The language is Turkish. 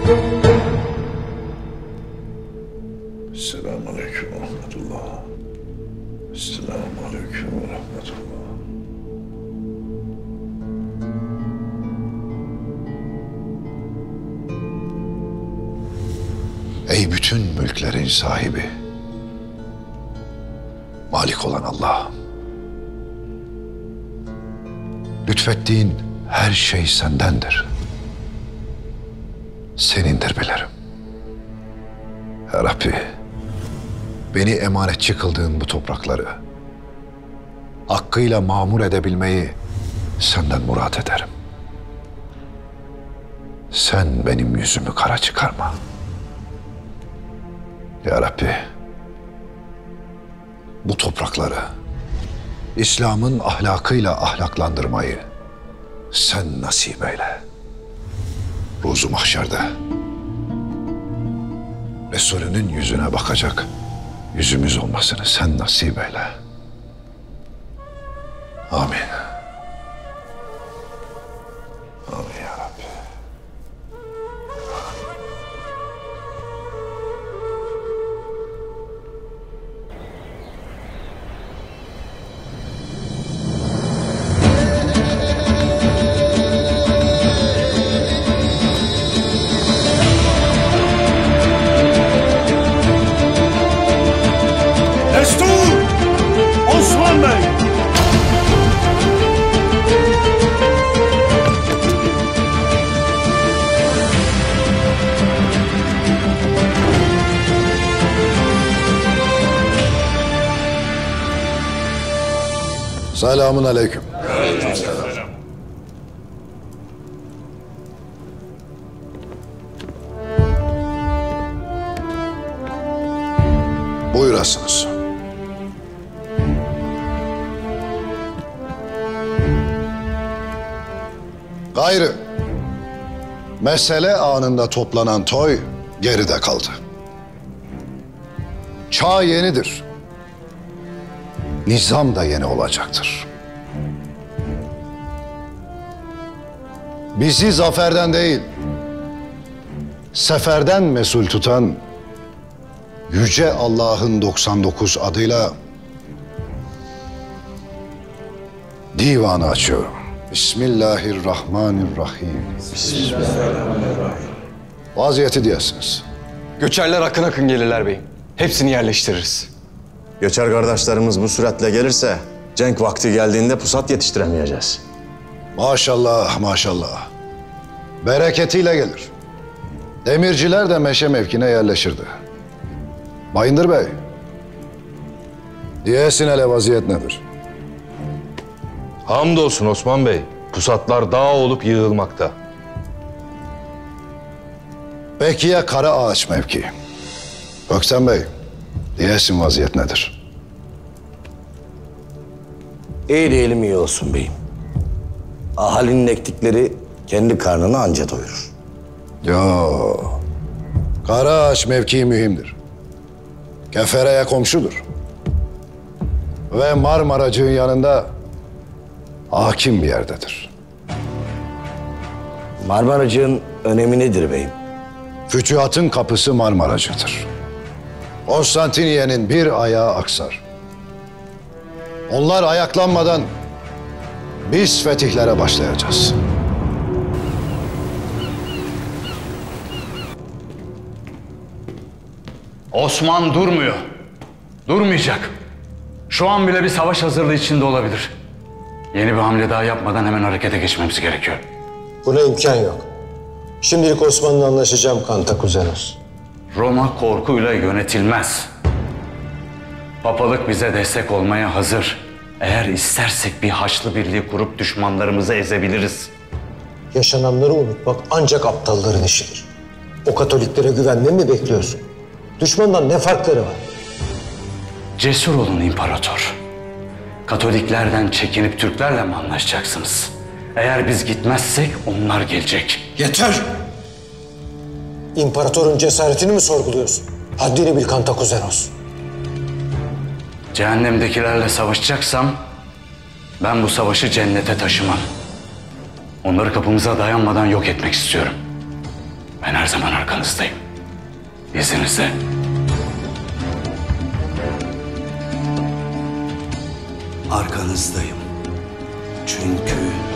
Selamünaleyküm ve rahmetullah. Selamünaleyküm ve rahmetullah. Ey bütün mülklerin sahibi, Malik olan Allah, lütfettiğin her şey sendendir. Senindir bilirim. Ya Rabbi, beni emanetçi kıldığın bu toprakları hakkıyla mamur edebilmeyi senden murat ederim. Sen benim yüzümü kara çıkarma. Ya Rabbi, bu toprakları İslam'ın ahlakıyla ahlaklandırmayı sen nasip eyle. Ruzu mahşerde Resulünün yüzüne bakacak yüzümüz olmasını sen nasip eyle. Amin. Amin ya Rabbi. Destur! Osman Bey! Selamun aleyküm. Buyurasınız. Gayrı, mesele anında toplanan toy geride kaldı. Çağ yenidir. Nizam da yeni olacaktır. Bizi zaferden değil, seferden mesul tutan Yüce Allah'ın 99 adıyla divanı açıyorum. Bismillahirrahmanirrahim. Bismillahirrahmanirrahim. Vaziyeti diyesiniz. Göçerler akın akın gelirler beyim. Hepsini yerleştiririz. Göçer kardeşlerimiz bu süratle gelirse cenk vakti geldiğinde pusat yetiştiremeyeceğiz. Maşallah, maşallah. Bereketiyle gelir. Demirciler de meşe mevkine yerleşirdi. Bayındır Bey, diyesin hele vaziyet nedir? Hamdolsun Osman Bey. Pusatlar dağ olup yığılmakta. Peki ya Kara Ağaç mevki? Öktem Bey, diyesin vaziyet nedir? İyi diyelim iyi olsun beyim. Ahalinin ektikleri kendi karnını anca doyurur. Yo, Kara Ağaç mevkii mühimdir. Kefere'ye komşudur. Ve Marmaracık'ın yanında hakim bir yerdedir. Marmaracık'ın önemi nedir beyim? Fütühatın kapısı Marmaracık'tır. Konstantiniye'nin bir ayağı aksar. Onlar ayaklanmadan biz fetihlere başlayacağız. Osman durmuyor. Durmayacak. Şu an bile bir savaş hazırlığı içinde olabilir. Yeni bir hamle daha yapmadan hemen harekete geçmemiz gerekiyor. Buna imkan yok. Şimdilik Osman'la anlaşacağım Kantakuzenos. Roma korkuyla yönetilmez. Papalık bize destek olmaya hazır. Eğer istersek bir Haçlı Birliği kurup düşmanlarımızı ezebiliriz. Yaşananları unutmak ancak aptalların işidir. O Katoliklere güvenmeyi mi bekliyorsun? Düşmandan ne farkları var? Cesur olun imparator. Katoliklerden çekinip Türklerle mi anlaşacaksınız? Eğer biz gitmezsek onlar gelecek. Yeter! İmparatorun cesaretini mi sorguluyorsun? Haddini bil Kantakuzenos. Cehennemdekilerle savaşacaksam ben bu savaşı cennete taşımam. Onları kapımıza dayanmadan yok etmek istiyorum. Ben her zaman arkanızdayım. İzninizle. Arkanızdayım. Çünkü